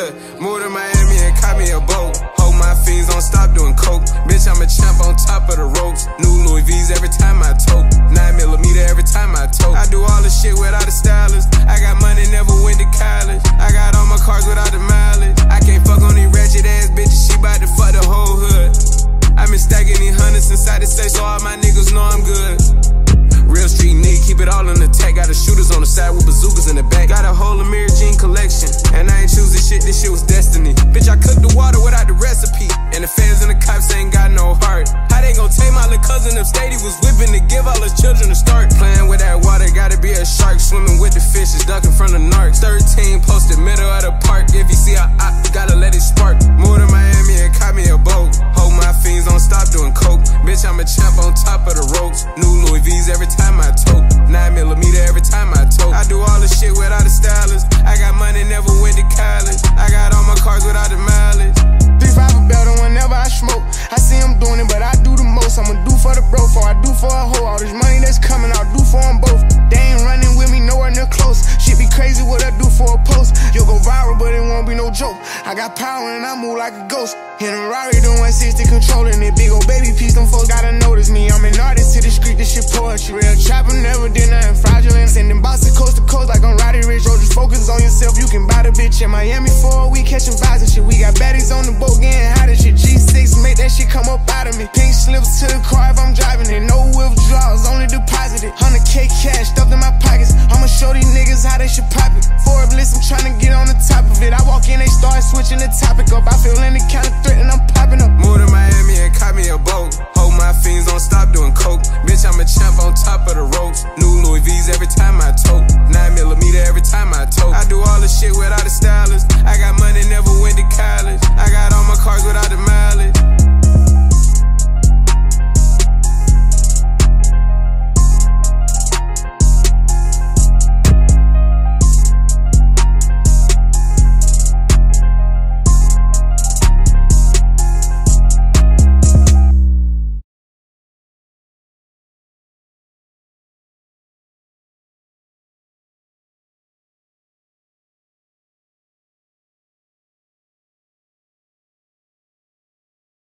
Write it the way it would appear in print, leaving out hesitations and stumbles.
Look, moved to Miami and caught me a boat. Hold my fiends, don't stop doing coke. Bitch, I'm a champ on top of the ropes. New Louis V's every time I tote. 9mm every time I tote. I do all the shit without a stylist. I got money, never went to college. I got all my cars without the mileage. I can't fuck on these ratchet ass bitches, she bout to fuck the whole hood. I been stacking these hundreds inside the safe, so all my niggas know I'm good. Real street nigga, keep it all in the tag. Got the shooters on the side with bazookas in the back. Got a whole Amir Jean collection, and I ain't choose this shit was destiny. Bitch, I cooked the water without the recipe, and the fans and the cops ain't got no heart. How they gon' take my little cousin upstate? He was whipping to give all his children to start. Playing with that water, gotta be a shark. Swimming with the fishes, ducking from the narcs. 13 posted middle of the park. If you see a op, gotta let it spark. Moved to Miami and caught me a boat. Hold my fiends, don't stop doing coke. Bitch, I'm a champ on top of the ropes. New Louis V's every time I tote. 9mm every time I tote. I do all the shit without a stylist. I got money, never went to college. I got all my cars without the mileage. 3-5 a belt whenever I smoke. I see him doing it, but I do the most. I'ma do for the bro, for I do for a hoe. All this money that's coming, I'll do for them both. They ain't running with me, nowhere near close. Shit be crazy what I do for a post. You'll go viral, but it won't be no joke. I got power and I move like a ghost. In a Rari doing 160 controlling it. Big old baby piece, them folks gotta notice me. I'm an artist to the street, this shit poetry. Real trapper, never did nothing fraudulent. Sending bosses coast to coast like I'm Roddy Rich. Yo, just focus on yourself, you can buy the bitch in Miami for a week, catching vibes and shit. We got baddies on the boat, getting